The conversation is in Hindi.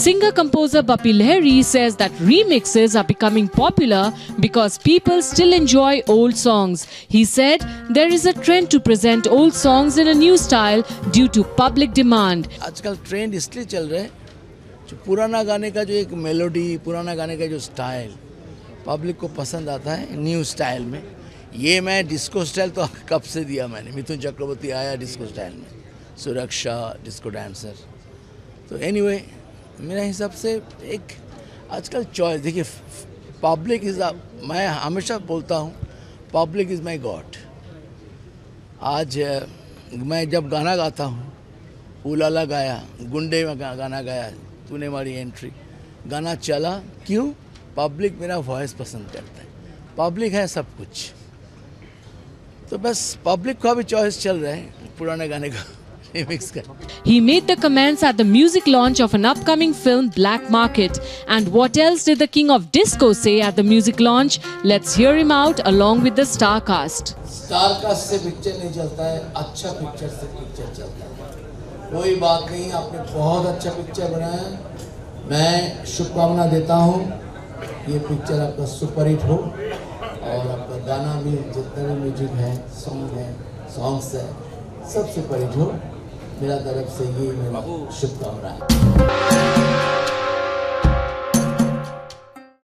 Singer-composer Bappi Lahiri says that remixes are becoming popular because people still enjoy old songs. He said there is a trend to present old songs in a new style due to public demand. आजकल ट्रेंड इसलिए चल रहा है जो पुराना गाने का जो एक मेलोडी, पुराना गाने का जो स्टाइल पब्लिक को पसंद आता है न्यू स्टाइल में। ये मैं डिस्को स्टाइल तो कब से दिया मैंने, मिथुन चक्रवर्ती आया डिस्को स्टाइल में, सुरक्षा डिस्को डांसर। तो एनीवे मेरे हिसाब से एक आजकल चॉइस देखिए, पब्लिक इज़ मैं हमेशा बोलता हूँ पब्लिक इज़ माई गॉड। आज मैं जब गाना गाता हूँ, उलाला गाया, गुंडे में गाना गाया, तूने मारी एंट्री, गाना चला, क्यों? पब्लिक मेरा वॉइस पसंद करता है, पब्लिक है सब कुछ। तो बस पब्लिक का भी चॉइस चल रहा है पुराने गाने का remix का। He made the comments at the music launch of an upcoming film, Black Market. And what else did the king of disco say at the music launch? Let's hear him out along with the star cast. Star cast से पिक्चर नहीं चलता है, अच्छा पिक्चर से पिक्चर चलता है। कोई बात नहीं, आपने बहुत अच्छा पिक्चर बनाया, मैं शुभकामना देता हूँ ये पिक्चर आपका सुपरहिट हो और आपका गाना भी, जितना भी म्यूजिक है, सॉन्ग्स है, सब सुपरहिट हो। मेरा तरफ से ये मेरा शुभकामना है।